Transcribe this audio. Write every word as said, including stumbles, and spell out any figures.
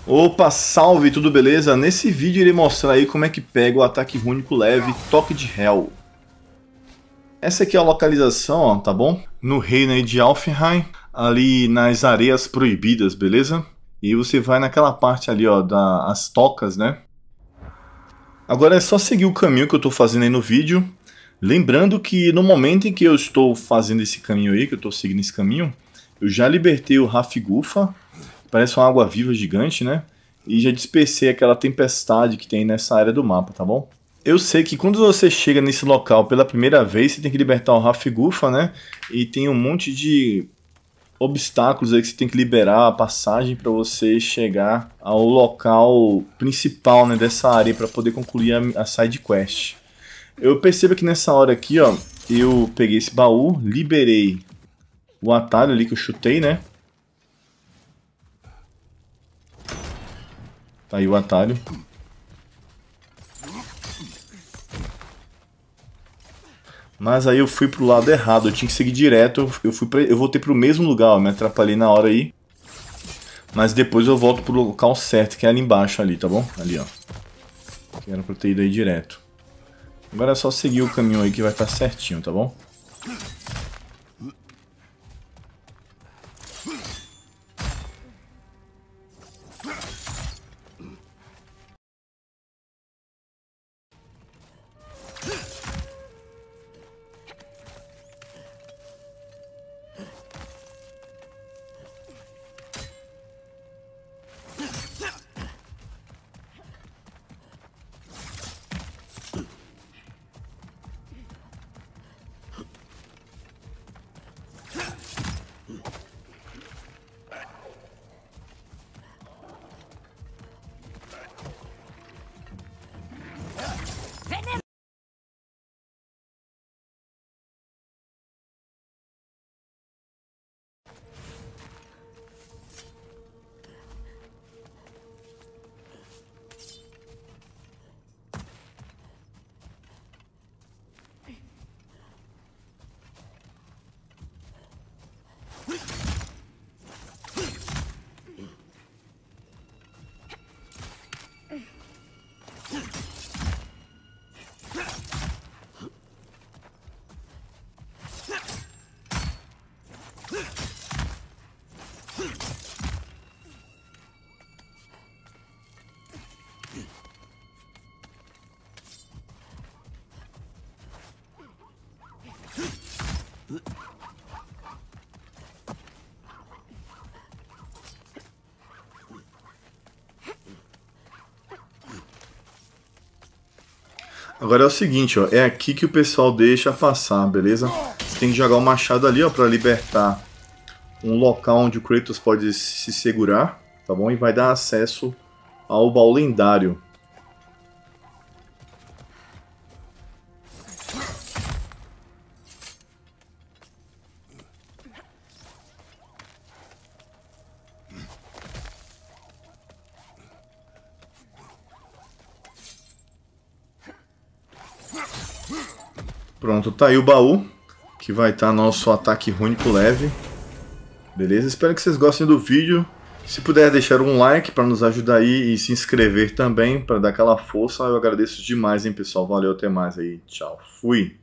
Opa, salve, tudo beleza? Nesse vídeo irei mostrar aí como é que pega o ataque rúnico leve Toque de Hell. Essa aqui é a localização, ó, tá bom? No reino aí de Alfheim, ali nas Areias Proibidas, beleza? E você vai naquela parte ali, ó, das tocas, né? Agora é só seguir o caminho que eu tô fazendo aí no vídeo. Lembrando que no momento em que eu estou fazendo esse caminho aí, que eu tô seguindo esse caminho, eu já libertei o Rafigufa. Parece uma água-viva gigante, né? E já dispersei aquela tempestade que tem nessa área do mapa, tá bom? Eu sei que quando você chega nesse local pela primeira vez, você tem que libertar o Rafigufa, né? E tem um monte de obstáculos aí que você tem que liberar a passagem para você chegar ao local principal, né, dessa área para poder concluir a, a side quest. Eu percebo que nessa hora aqui, ó, eu peguei esse baú, liberei o atalho ali que eu chutei, né? Tá aí o atalho. Mas aí eu fui pro lado errado, eu tinha que seguir direto. Eu, fui pra, eu voltei pro mesmo lugar, ó, me atrapalhei na hora aí. Mas depois eu volto pro local certo, que é ali embaixo ali, tá bom? Ali, ó. Que era pra ter ido aí direto. Agora é só seguir o caminho aí que vai estar certinho, tá bom? Agora é o seguinte, ó, é aqui que o pessoal deixa passar, beleza? Você tem que jogar o machado ali, ó, pra libertar um local onde o Kratos pode se segurar, tá bom? E vai dar acesso ao baú lendário. Pronto, tá aí o baú, que vai estar nosso ataque rúnico leve. Beleza? Espero que vocês gostem do vídeo. Se puder deixar um like para nos ajudar aí e se inscrever também, para dar aquela força, eu agradeço demais, hein, pessoal. Valeu, até mais aí. Tchau. Fui.